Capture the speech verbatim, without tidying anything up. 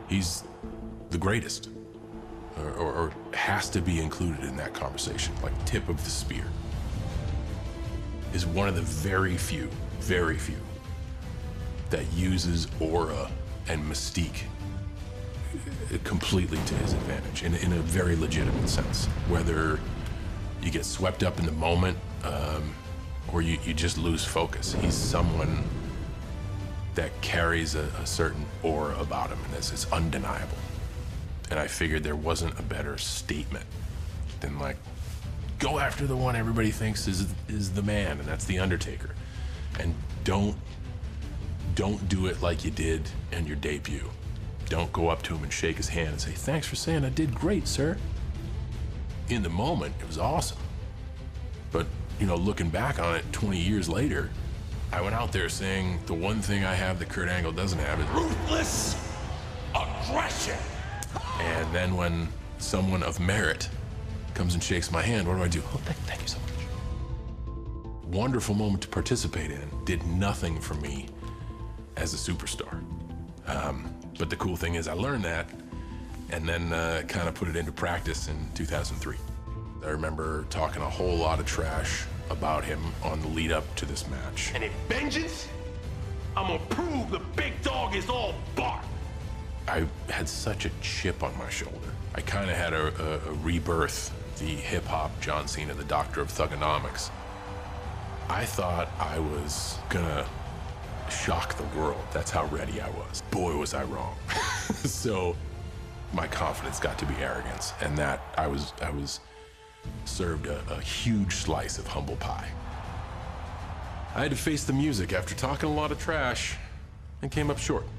He's the greatest, or, or, or has to be included in that conversation, like tip of the spear. Is one of the very few, very few, that uses aura and mystique completely to his advantage, in, in a very legitimate sense. Whether you get swept up in the moment, um, or you, you just lose focus, he's someone that carries a, a certain aura about him, and it's, it's undeniable. And I figured there wasn't a better statement than, like, go after the one everybody thinks is is the man, and that's the Undertaker. And don't don't do it like you did in your debut. Don't go up to him and shake his hand and say, thanks for saying I did great, sir. In the moment, it was awesome. But, you know, looking back on it twenty years later, I went out there saying the one thing I have that Kurt Angle doesn't have is ruthless aggression. And then when someone of merit comes and shakes my hand, what do I do? Oh, thank, thank you so much. Wonderful moment to participate in. Did nothing for me as a superstar. Um, but the cool thing is I learned that and then uh, kind of put it into practice in two thousand three. I remember talking a whole lot of trash about him on the lead up to this match. And in vengeance, I'm gonna prove the big dog is all bark. I had such a chip on my shoulder. I kind of had a, a, a rebirth, the hip-hop John Cena, the doctor of thugonomics. I thought I was gonna shock the world. That's how ready I was. Boy, was I wrong. So my confidence got to be arrogance, and that I was, I was served a, a huge slice of humble pie. I had to face the music after talking a lot of trash and came up short.